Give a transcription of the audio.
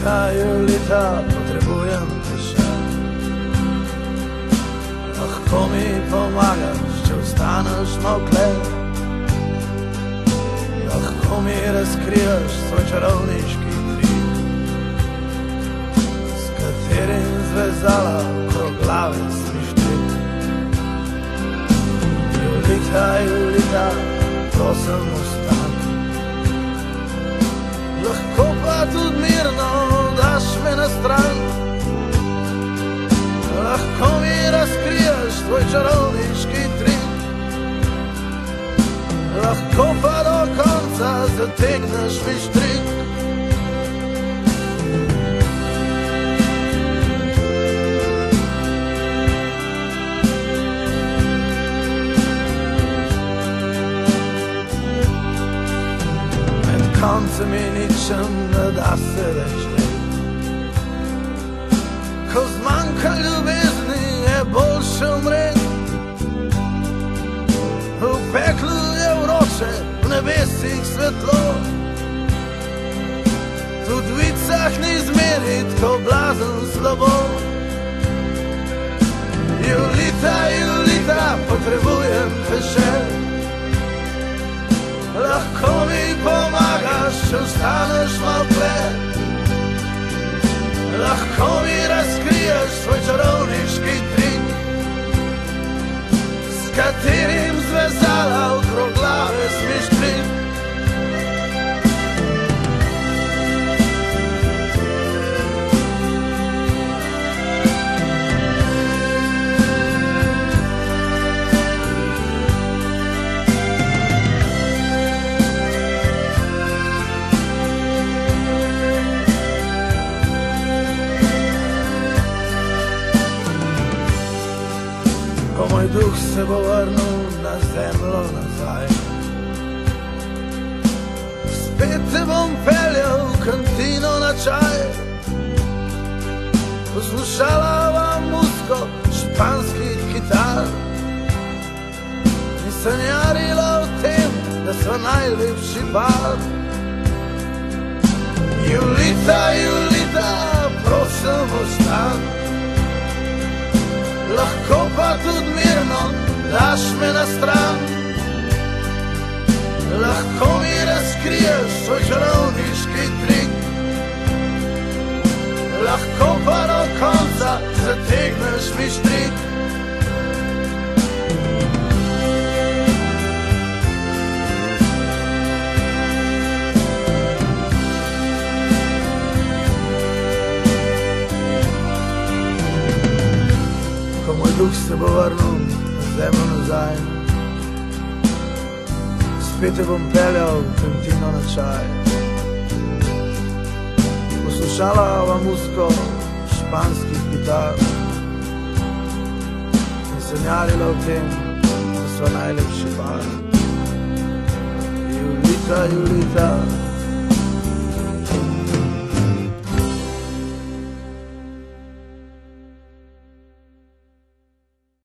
Julita, potrebujem te še. Lahko mi pomagaš, če ostaneš mokle. Lahko mi razkriješ svoj čarovniški trik, s katerim zvezala okrog glave smištrik. Julita, Julita, prosim ostani. Lahko pa tudi mirno daš me na stran. Lahko mi razkriješ tvoj čarovniški trik, lahko pa do konca zategneš mi štrik. Med koncem in ničem ne da se več reči. Ko zmanjka ljubezni, je boljše umreti. V peklu je vroče, v nebesih svetlo. Tudi v vicah ni zmerit, ko blazen slabo. Julita, Julita, potrebujem te še. Lahko mi pomagaš, če ostaneš mokle. Lahko mi razkriješ svoj čarovniški trik, s katerim zvezala okrog glave smištrik. Ko moj duh se bo vrnil na zemljo nazaj, spet te bom peljal v kantino na čaj. Poslušala bom muziko španskih kitar in sanjarila o tem, da sva najlepši par. Julita, Julita, prosim ostani. Lahko pa tudi mirno daš me na stran. Lahko mi razkriješ svoj čarovniški trik, lahko pa do konca zategneš mi štrik. Ko moj duh se bo vrnil na zemljo nazaj, spet te bom peljal v kantino na čaj. Poslušala bom muziko španskih kitar in sanjarila o tem, da sva najlepši par. Julita, Julita,